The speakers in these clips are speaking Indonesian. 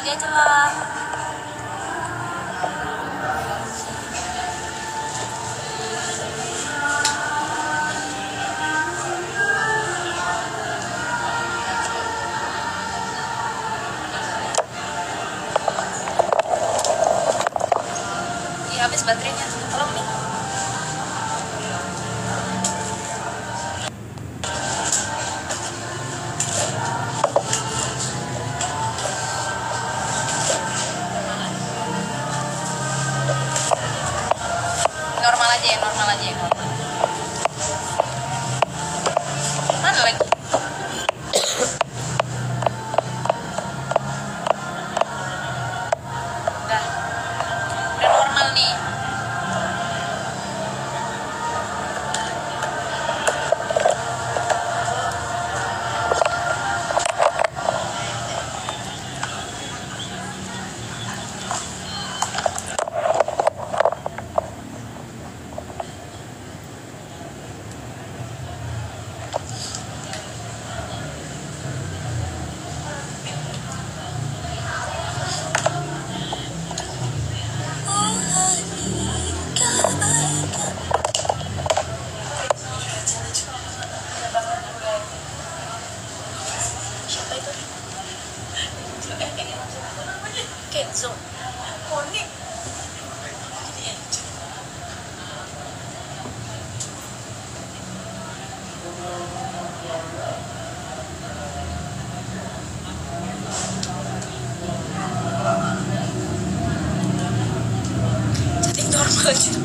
Nanti aja lah. Iya, habis baterainya. Tolong nih. Normal aja ya, normal aja ya, normal. Mana lagi? Udah normal nih. Siapa itu? Kenzo. Konik. Chatting normal gitu.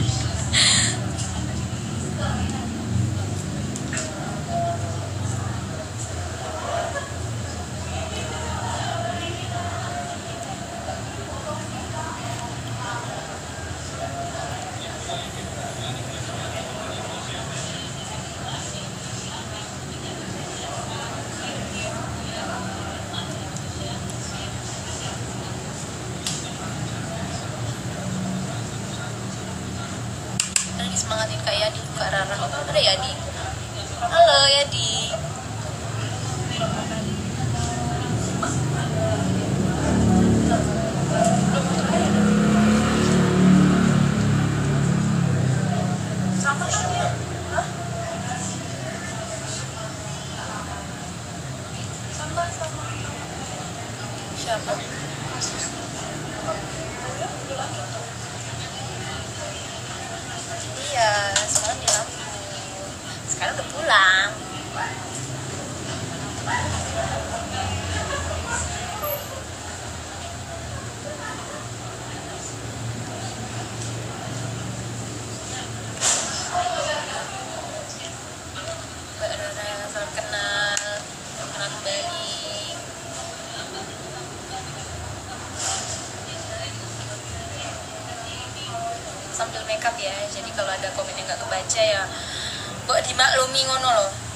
Lagi semangatin Kak Yadi, Kak Rara. Ada Yadi. Halo Yadi. Sama kan ya? Hah? Sama. Siapa? Iya, semalam di Lampung. Sekarang udah pulang. Mbak Rara, salam kenal. Kenal kembali. Sambil makeup ya, jadi kalau ada komen yang gak kebaca ya mbok dimaklumi ngono loh.